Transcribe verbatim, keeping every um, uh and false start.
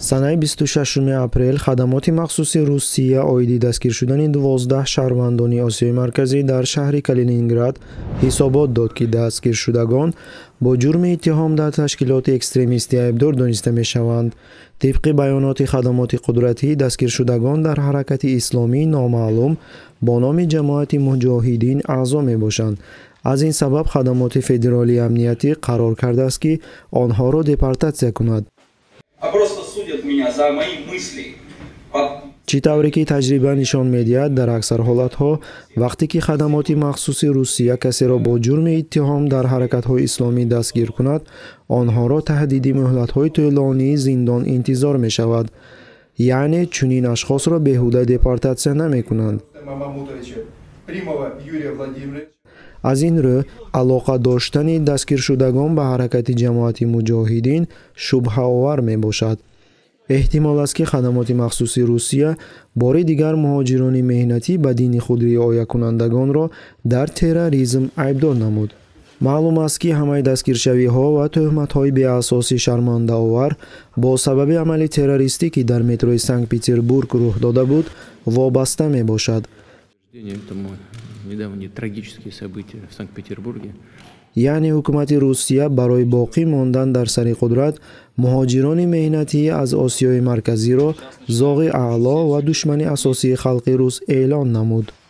санаи бисту шашуми апрел хадамоти махсуси Русия оиди дастгир шудани дувоздаҳ шаҳрвандони Осиёи Марказӣ дар шаҳри Калининград ҳисобот дод, ки дастгиршудагон бо ҷурми иттиҳом дар ташкилоти экстремистӣ айбдор дониста мешаванд. Тибқи баёноти хадамоти қудратӣ, дастгиршудагон дар ҳаракати исломии номаълум бо номи ҷамоати муҷоҳидин аъзо мебошанд. аз ин сабаб хадамоти федералии амниятӣ қарор кардааст, ки онҳоро депортатсия кунад. чӣ тавре ки таҷриба нишон медиҳад, дар аксар ҳолатҳо вақте ки хадамоти махсуси Русия касеро бо ҷурми иттиҳом дар ҳаракатҳои исломӣ дастгир кунад, онҳоро таҳдиди муҳлатҳои тӯлонии зиндон интизор мешавад. яъне чунин ашхосро беҳуда депортатсия намекунанд. аз ин рӯ алоқа доштани дастгиршудагон ба ҳаракати ҷамоати муҷоҳидин шубҳаовар мебошад. эҳтимол аст, ки хадамоти махсуси Русия бори дигар муҳоҷирони меҳнатӣ ба дини худ риоякунандагонро дар терроризм айбдор намуд. маълум аст, ки ҳамаи дастгиршавиҳо ва тӯҳматҳои беасоси шармандаовар бо сабаби амали террористӣ, ки дар метрои Санкт-Петербург рух дода буд, вобаста мебошад. Недавние трагические события в Санкт-Петербурге. яъне ҳукумати Русия барои боқӣ мондан дар сари қудрат муҳоҷирони меҳнатӣ аз Осиёи Марказиро зоғи аъло ва душмани асосии халқи рус эълон намуд.